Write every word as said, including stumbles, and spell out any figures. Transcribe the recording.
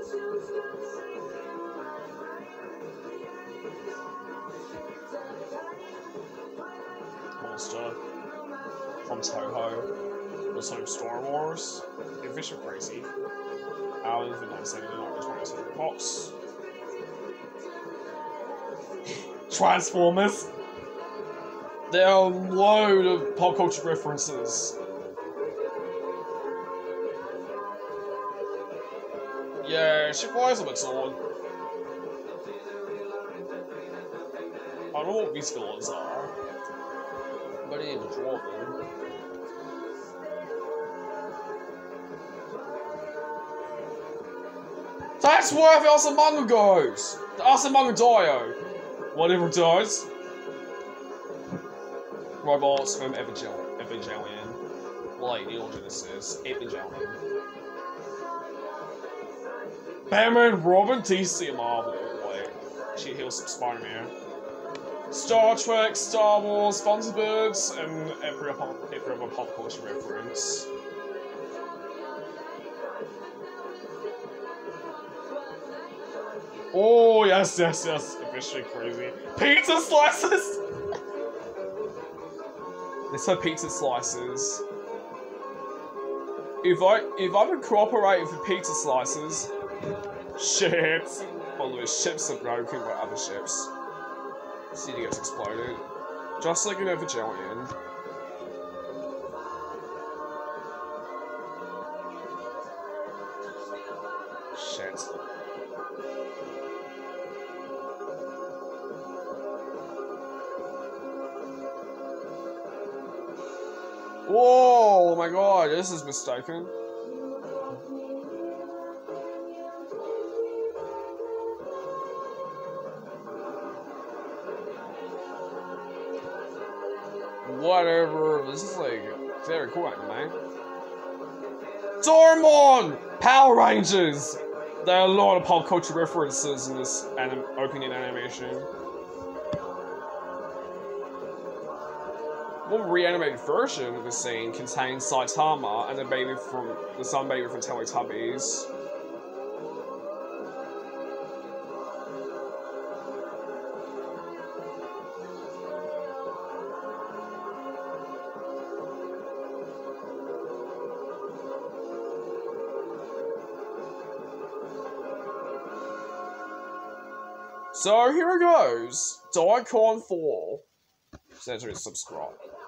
Monster from Toho. Also Star Wars. They're visual crazy. Alan for nine seventy-nine twenty-two box. Transformers. There are a load of pop culture references. Yeah, she flies on its own. I don't know what these villains are, but I need to draw them. That's where the Asamonga goes! The Asamonga Dio! Whatever it does. Robots from Evangel Evangelion. Like Neon Genesis. Evangelion. Batman, Robin, D C, Marvel. Wait. She heals some Spider-Man. Star Trek, Star Wars, Thunderbirds, and every other, every other pop culture reference. Oh, yes, yes, yes. Officially crazy. Pizza slices! They said pizza slices. If I if I would cooperate with the pizza slices, shit. Although the ships are broken by other ships. City gets exploded. Just like an Evangelion. Shit. Whoa, oh my god, this is mistaken. Whatever, this is like very cool anime. Doraemon! Power Rangers! There are a lot of pop culture references in this anim opening animation. One reanimated version of the scene contains Saitama and the baby from the sun baby from Teletubbies. So here it goes. Daikon four. Center is subscribe.